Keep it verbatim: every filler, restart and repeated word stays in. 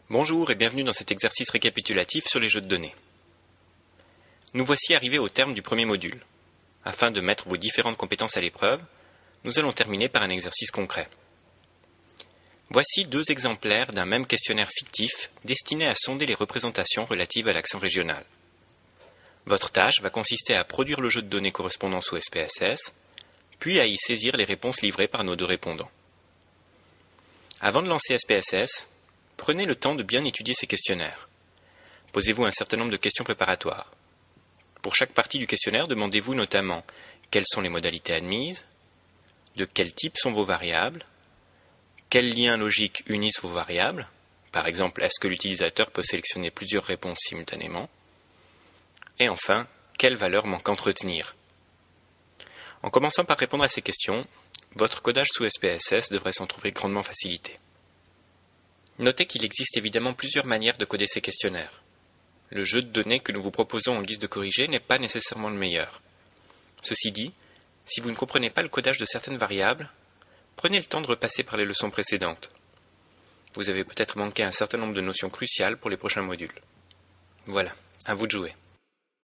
Bonjour et bienvenue dans cet exercice récapitulatif sur les jeux de données. Nous voici arrivés au terme du premier module. Afin de mettre vos différentes compétences à l'épreuve, nous allons terminer par un exercice concret. Voici deux exemplaires d'un même questionnaire fictif destiné à sonder les représentations relatives à l'accent régional. Votre tâche va consister à produire le jeu de données correspondant sous S P S S, puis à y saisir les réponses livrées par nos deux répondants. Avant de lancer S P S S, prenez le temps de bien étudier ces questionnaires. Posez-vous un certain nombre de questions préparatoires. Pour chaque partie du questionnaire, demandez-vous notamment quelles sont les modalités admises, de quel type sont vos variables, quels liens logiques unissent vos variables, par exemple, est-ce que l'utilisateur peut sélectionner plusieurs réponses simultanément, et enfin, quelle valeur manque à entretenir. En commençant par répondre à ces questions, votre codage sous S P S S devrait s'en trouver grandement facilité. Notez qu'il existe évidemment plusieurs manières de coder ces questionnaires. Le jeu de données que nous vous proposons en guise de corrigé n'est pas nécessairement le meilleur. Ceci dit, si vous ne comprenez pas le codage de certaines variables, prenez le temps de repasser par les leçons précédentes. Vous avez peut-être manqué un certain nombre de notions cruciales pour les prochains modules. Voilà, à vous de jouer.